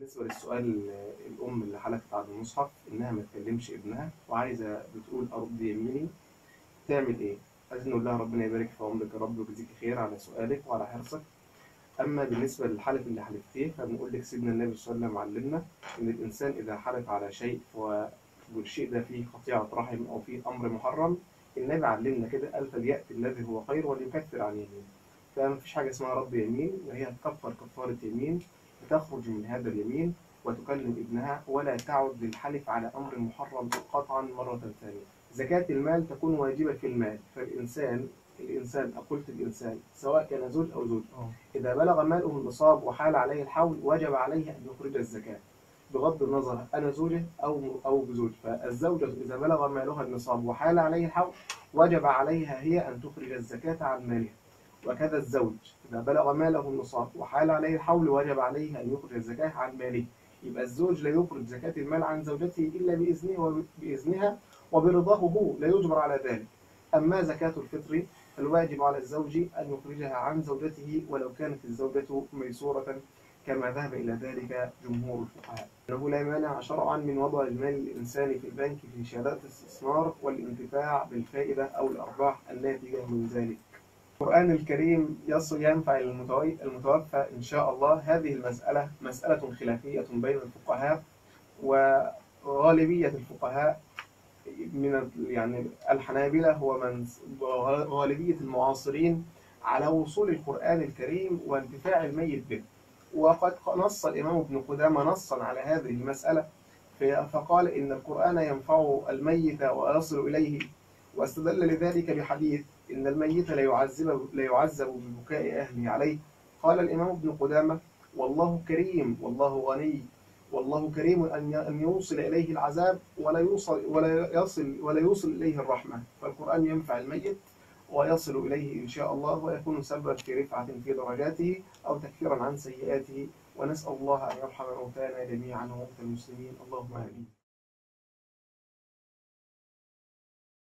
بالنسبة للسؤال الأم اللي حلفت على المصحف إنها ما تكلمش ابنها وعايزة بتقول أرد يميني تعمل إيه؟ عايزين نقول لها ربنا يبارك في عمرك يا رب ويجزيك خير على سؤالك وعلى حرصك. أما بالنسبة للحلف اللي حلفتيه فبنقول لك سيدنا النبي صلى الله عليه وسلم علمنا إن الإنسان إذا حلف على شيء والشيء ده فيه قطيعة رحم أو فيه أمر محرم، النبي علمنا كده قال فليأتي الذي هو خير وليكفر عن يمين. فمفيش حاجة اسمها رد يمين، وهي تكفر كفارة يمين، بتخرج من هذا اليمين وتكلم ابنها ولا تعد للحلف على أمر محرم قطعا مرة ثانية. زكاة المال تكون واجبة في المال، الإنسان قلت الإنسان سواء كان زوج أو زوج إذا بلغ ماله النصاب وحال عليه الحول وجب عليه أن يخرج الزكاة بغض النظر أنا زوجه أو بزوج. فالزوجة إذا بلغ مالها النصاب وحال عليه الحول وجب عليها هي أن تخرج الزكاة عن مالها، وكذا الزوج إذا بلغ ماله النصاب وحال عليه الحول وجب عليه أن يخرج الزكاة عن ماله. يبقى الزوج لا يخرج زكاة المال عن زوجته إلا بإذنها وبرضاه هو، لا يجبر على ذلك. أما زكاة الفطر فالواجب على الزوج أن يخرجها عن زوجته ولو كانت الزوجة ميسورة، كما ذهب إلى ذلك جمهور الفقهاء. أنه لا مانع شرعا من وضع المال الإنساني في البنك في شهادات الاستثمار والانتفاع بالفائدة أو الأرباح الناتجة من ذلك. القرآن الكريم ينفع المتوفى إن شاء الله. هذه المسألة مسألة خلافية بين الفقهاء، وغالبية الفقهاء من الحنابلة هو من غالبية المعاصرين على وصول القرآن الكريم وانتفاع الميت به. وقد نص الإمام ابن قدامة نصا على هذه المسألة فقال إن القرآن ينفع الميت ويصل إليه، واستدل لذلك بحديث إن الميت لا يعذب ببكاء أهله عليه. قال الإمام ابن قدامة والله كريم والله غني، والله كريم أن يوصل إليه العذاب ولا يوصل إليه الرحمة. فالقرآن ينفع الميت ويصل إليه إن شاء الله، ويكون سببا في رفعة في درجاته أو تكفيرا عن سيئاته. ونسأل الله أن يرحم موتانا جميعا وموتى المسلمين، اللهم آمين.